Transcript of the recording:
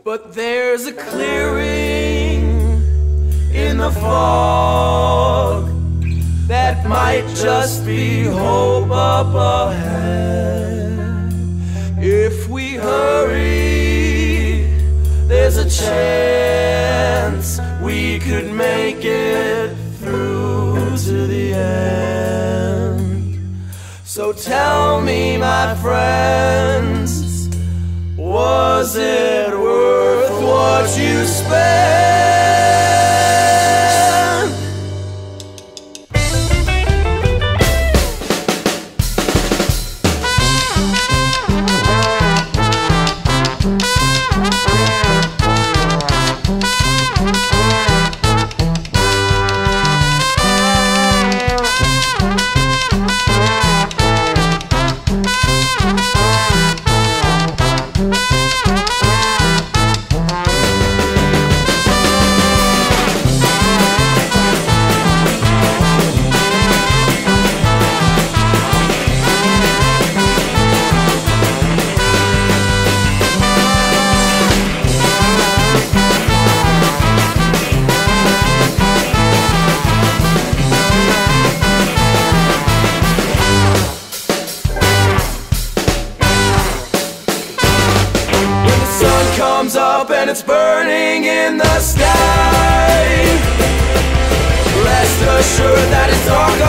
But there's a clearing in the fog that might just be hope up ahead. If we hurry, there's a chance we could make it through to the end. So tell me, my friends, was it worth what you spent? Up and it's burning in the sky. Rest assured that it's dark